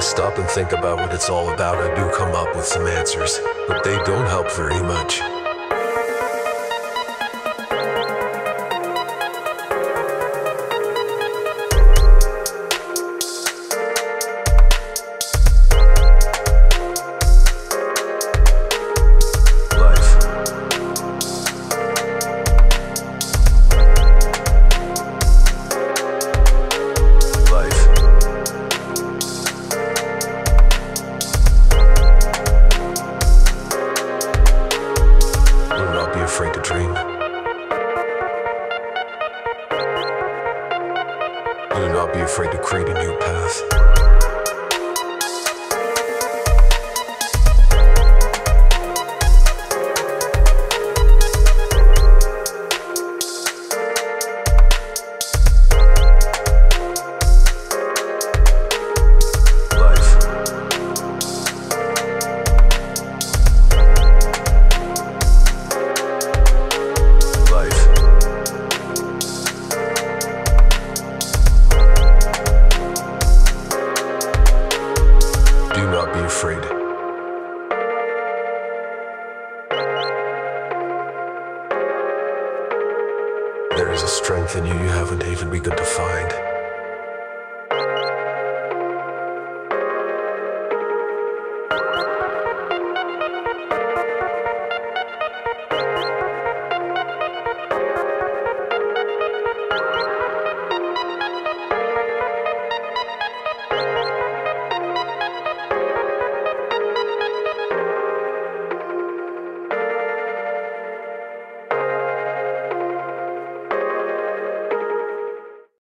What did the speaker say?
stop and think about what it's all about, I do come up with some answers, but they don't help very much. Afraid to dream. Do not be afraid to create a new path. Do not be afraid. There is a strength in you you haven't even begun to find.